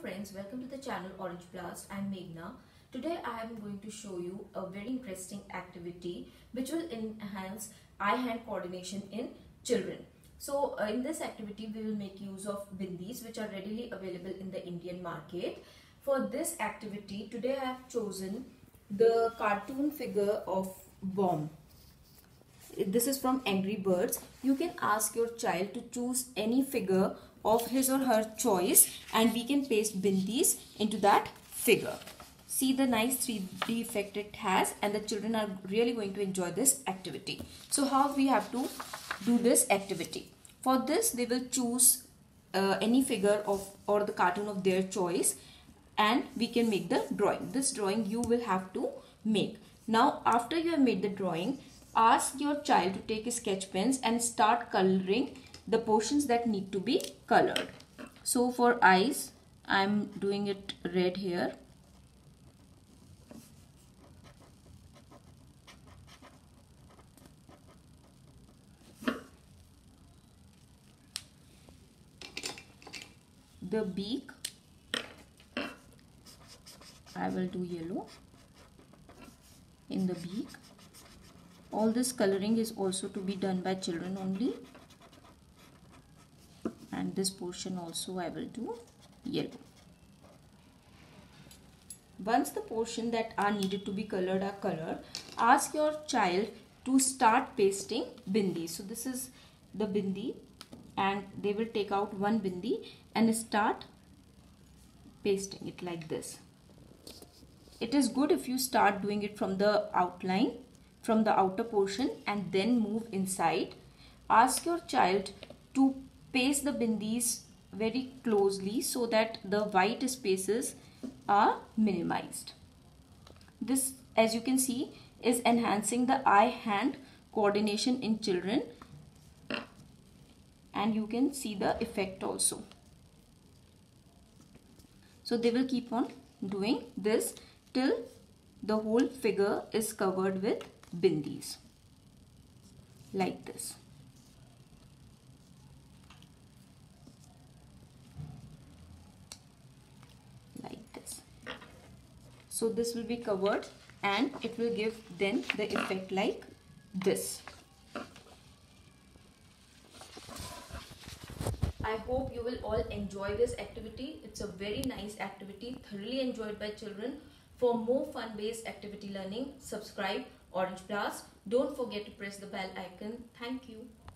friends, welcome to the channel Orange Blast. I'm Meghna. Today I am going to show you a very interesting activity which will enhance eye-hand coordination in children. So in this activity we will make use of bindis which are readily available in the Indian market. For this activity today I have chosen the cartoon figure of Bomb. This is from Angry Birds. You can ask your child to choose any figure of his or her choice and we can paste bindis into that figure. See the nice 3D effect it has, and the children are really going to enjoy this activity. So how we have to do this activity? For this they will choose any figure of or the cartoon of their choice and we can make the drawing. This drawing you will have to make. Now after you have made the drawing, ask your child to take sketch pens and start coloring the portions that need to be colored. So for eyes, I am doing it red here. The beak, I will do yellow in the beak. All this coloring is also to be done by children only, and this portion also I will do yellow. Once the portion that are needed to be colored are colored, ask your child to start pasting bindi. So this is the bindi and they will take out one bindi and start pasting it like this. It is good if you start doing it from the outline, from the outer portion, and then move inside. Ask your child to paste the bindis very closely so that the white spaces are minimized. This, as you can see, is enhancing the eye-hand coordination in children, and you can see the effect also. So they will keep on doing this till the whole figure is covered with bindis like this. Like this. So this will be covered and it will give then the effect like this. I hope you will all enjoy this activity. It's a very nice activity, thoroughly enjoyed by children. For more fun-based activity learning, subscribe Orange Blast. Don't forget to press the bell icon. Thank you.